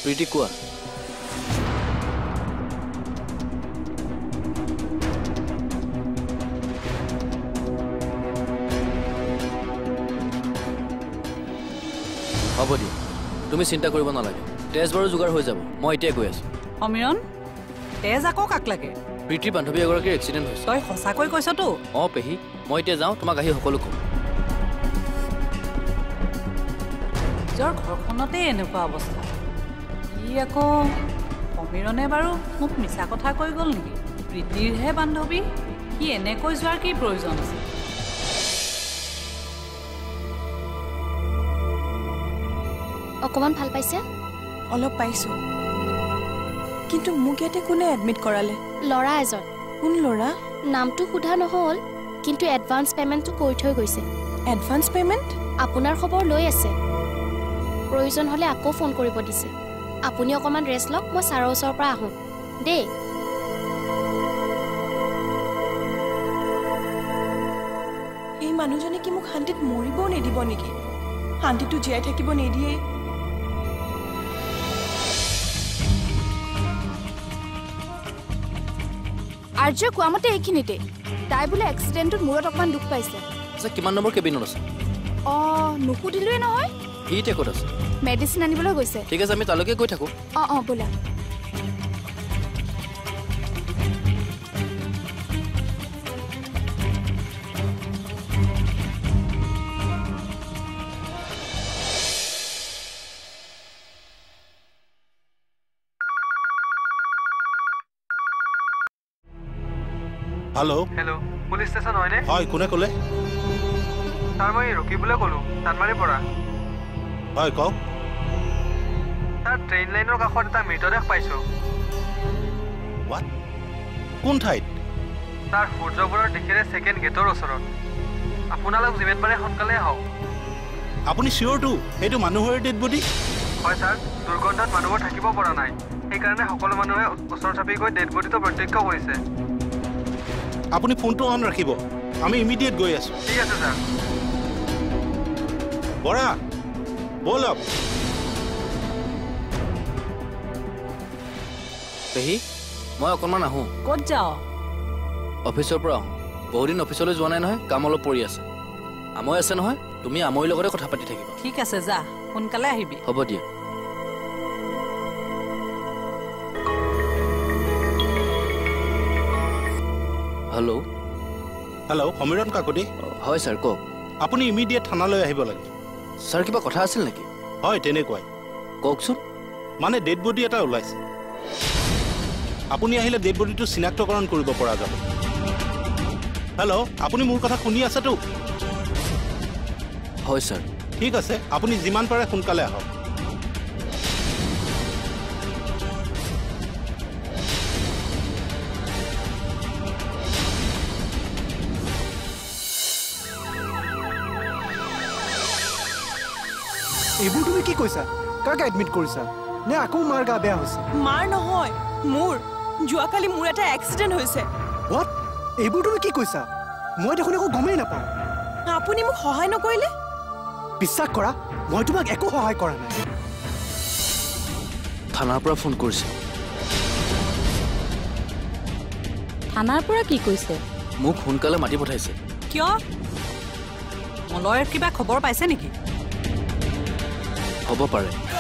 প্ৰীতি কোৱা হ'ব দিয়া তুমি চিন্তা কৰিব নালাগে তেজ বাৰু যোগাৰ হৈ যাব মই এতিয়া গৈ আছো সমীৰণ তেজ আকৌ কাক লাগে প্ৰীতিৰ বান্ধৱী এগৰাকীৰ এক্সিডেণ্ট হৈছে তই সঁচাকৈ কৈছতো অঁ পেহী মই এতিয়া যাওঁ তোমাক আহি সকলো ক'ম নিজৰ ঘৰখনতে এনেকুৱা অৱস্থা ই আকৌ সমীৰণে বাৰু মোক মিছা কথা কৈ গ'ল নেকি প্ৰীতিৰহে বান্ধৱী সি এনেকৈ যোৱাৰ কি প্ৰয়োজন আছে অকমান ভাল পাইছে অলপ পাইছো কিন্তু মোক ইয়াতে কোনে এডমিট কৰালে ল'ৰা এজন কোন ল'ৰা নামটো সোধা নহ'ল কিন্তু এডভান্স পেমেণ্টটো কৰি থৈ গৈছে এডভান্স পেমেণ্ট আপোনাৰ খবৰ লৈ আছে প্ৰয়োজন হ'লে আকৌ ফোন কৰিব দিছে আপুনি অকমান ৰেষ্ট লওক মই ছাৰৰ ওচৰৰ পৰা আহোঁ দেই এই মানুহজনে কি মোক শান্তিত মৰিবও নিদিব নেকি শান্তিটো জীয়াই থাকিব নিদিয়ে আৰ্য কোৱা মতে এইখিনিতে তাই বোলে এক্সিডেণ্টত মূৰত অকণমান দুখ পাইছে আচ্ছা কিমান নম্বৰ কেবিনত আছে অঁ নুসুধিলোৱে নহয় সি এতিয়া ক'ত আছে মেডিচিন আনিবলৈ গৈছে ঠিক আছে আমি তালৈকে গৈ থাকোঁ অঁ বোলা हेलो हेलो पुलिस स्टेशन হয়নে হয় কোনে ক'লে তাৰ মই ৰকিবলৈ ক'লো তানমাৰি পৰা হয় কওক তাৰ ট্ৰেইন লাইনৰ কাষত এটা মৃতদেহ পাইছো হোৱাট কোন ঠাইত তাৰ সূৰ্যপুৰৰ দিশেৰে ছেকেণ্ড গেটৰ ওচৰত আপোনালোক যিমান পাৰে সোনকালে আহক আপুনি চিয়ৰটো সেইটো মানুহৰ ডেড বডি হয় ছাৰ দুৰ্গন্ধত মানুহবোৰ থাকিব পৰা নাই সেইকাৰণে সকলো মানুহে ওচৰ চাপি গৈ ডেড বডিটো প্ৰত্যক্ষ কৰিছে আপুনি ফোনটো অন ৰাখিব আমি ইমিডিয়েট গৈ আছো ঠিক আছে ছাৰ বৰা বলক পেহী মই অকণমান আহোঁ ক'ত যাওঁ অফিচৰ পৰা আহোঁ বহুদিন অফিচলৈ যোৱা নাই নহয় কাম অলপ পৰি আছে আমৈ আছে নহয় তুমি আমৈৰ লগতে কথা পাতি থাকিবা ঠিক আছে যা সোনকালে আহিবি হ'ব দিয়া হেল্ল' হেল্ল' সমীৰণ কাকতি হয় ছাৰ কওক আপুনি ইমিডিয়েট থানালৈ আহিব লাগে ছাৰ কিবা কথা আছিল নেকি হয় তেনেকুৱাই কওকচোন মানে ডেড বডি এটা ওলাইছে আপুনি আহিলে ডেড বডিটো চিনাক্তকৰণ কৰিব পৰা যাব হেল্ল' আপুনি মোৰ কথা শুনি আছেতো হয় ছাৰ ঠিক আছে আপুনি যিমান পাৰে সোনকালে আহক এইবোৰ তুমি কি কৈছা কাক এডমিট কৰিছা নে আকৌ মাৰ গা বেয়া হৈছে মাৰ নহয় মোৰ যোৱাকালি মোৰ এটা এক্সিডেণ্ট হৈছে হোৱাট এইবোৰ তুমি কি কৈছা মই দেখোন একো গমেই নাপাওঁ আপুনি মোক সহায় নকৰিলে বিশ্বাস কৰা মই তোমাক একো সহায় কৰা নাই থানাৰ পৰা ফোন কৰিছে থানাৰ পৰা কি কৈছে মোক সোনকালে মাতি পঠাইছে কিয় মলয়ৰ কিবা খবৰ পাইছে নেকি হ'ব পাৰে